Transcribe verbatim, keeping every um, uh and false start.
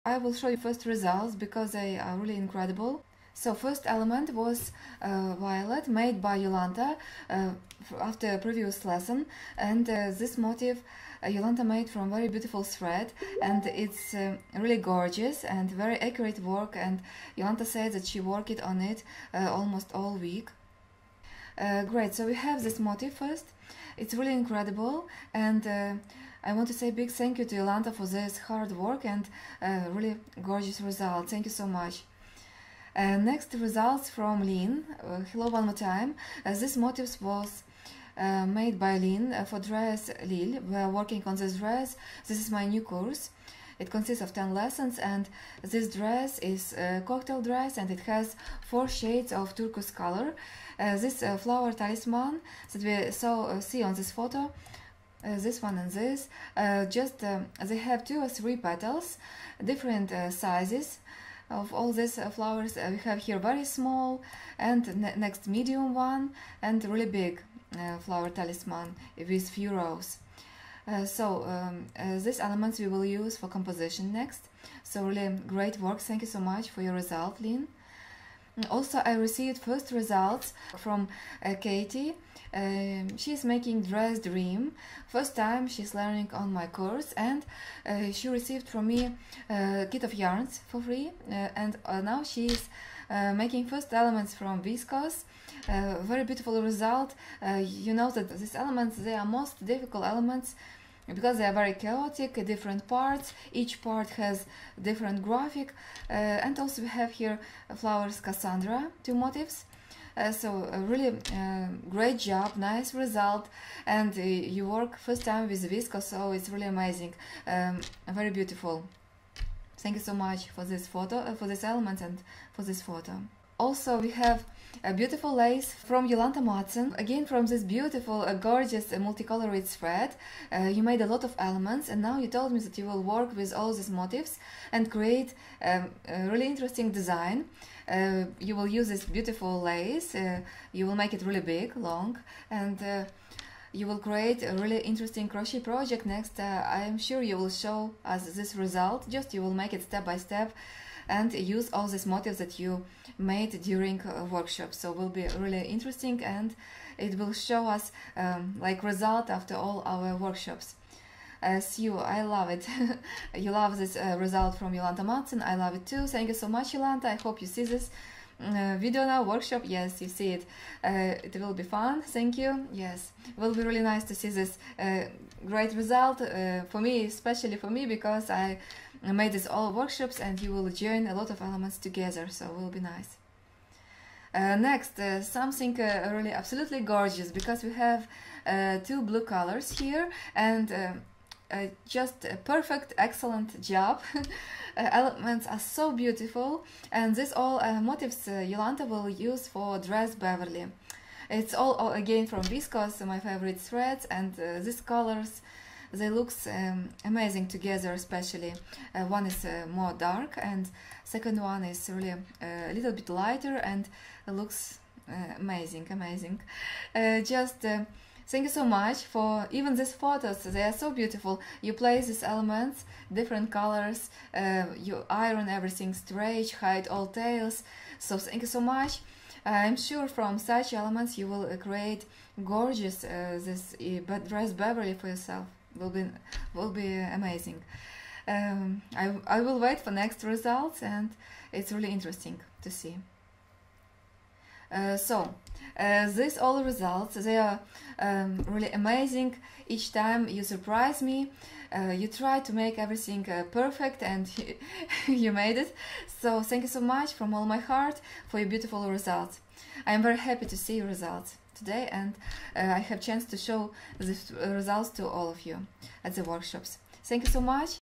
I will show you first results because they are really incredible. So first element was uh, violet, made by Jolanta uh, after a previous lesson, and uh, this motif uh, Jolanta made from very beautiful thread, and it's uh, really gorgeous and very accurate work, and Jolanta said that she worked on it uh, almost all week. Uh, great, so we have this motif first. It's really incredible, and uh, I want to say a big thank you to Jolanta for this hard work and uh, really gorgeous result. Thank you so much. Uh, next, results from Lynn. Uh, hello one more time. Uh, this motif was uh, made by Lynn uh, for dress Lille. We are working on this dress. This is my new course. It consists of ten lessons, and this dress is a cocktail dress, and it has four shades of turquoise color. Uh, this uh, flower talisman that we saw uh, see on this photo, uh, this one and this, uh, just uh, they have two or three petals, different uh, sizes of all these uh, flowers. Uh, we have here very small, and ne next medium one, and really big uh, flower talisman with few rows. Uh, so um, uh, these elements we will use for composition next. So really great work. Thank you so much for your result, Lynn. Also, I received first results from uh, Katie. Um, she's making Dress Dream. First time she's learning on my course, and uh, she received from me a kit of yarns for free, uh, and uh, now she's uh, making first elements from viscose. Uh, very beautiful result. Uh, you know that these elements, they are most difficult elements because they are very chaotic, different parts. Each part has different graphic, uh, and also we have here flowers Cassandra, two motifs. Uh, so a really uh, great job, nice result, and uh, you work first time with viscose, so it's really amazing, um, very beautiful. Thank you so much for this photo, uh, for this element, and for this photo. Also, we have a beautiful lace from Jolanta Madsen, again from this beautiful, uh, gorgeous, uh, multicolored thread. Uh, you made a lot of elements, and now you told me that you will work with all these motifs and create um, a really interesting design. Uh, you will use this beautiful lace, uh, you will make it really big, long, and uh, you will create a really interesting crochet project next. Uh, I am sure you will show us this result, just you will make it step by step and use all these motifs that you made during a workshop. So it will be really interesting, and it will show us um, like result after all our workshops. As you, I love it. You love this uh, result from Jolanta Madsen. I love it too. Thank you so much, Jolanta. I hope you see this uh, video now, workshop. Yes, you see it. Uh, it will be fun. Thank you. Yes, it will be really nice to see this uh, great result uh, for me, especially for me, because I made this all workshops, and you will join a lot of elements together, so it will be nice. Uh, next, uh, something uh, really absolutely gorgeous, because we have uh, two blue colors here, and uh, uh, just a perfect, excellent job. uh, elements are so beautiful, and this all uh, motifs uh, Jolanta will use for Dress Beverly. It's all, all again from viscose, my favorite threads, and uh, these colors, they look um, amazing together, especially uh, one is uh, more dark, and second one is really uh, a little bit lighter, and it looks uh, amazing, amazing. Uh, just uh, thank you so much for even these photos. They are so beautiful. You place these elements, different colors, uh, you iron everything straight, hide all tails. So thank you so much. I'm sure from such elements you will uh, create gorgeous uh, this uh, Dress Beverly for yourself. Will be will be amazing. Um, I I will wait for next results, and it's really interesting to see. Uh, so uh, these all results, they are um, really amazing. Each time you surprise me. Uh, you try to make everything uh, perfect, and you made it. So thank you so much from all my heart for your beautiful results. I am very happy to see your results today, and uh, I have chance to show these results to all of you at the workshops. Thank you so much.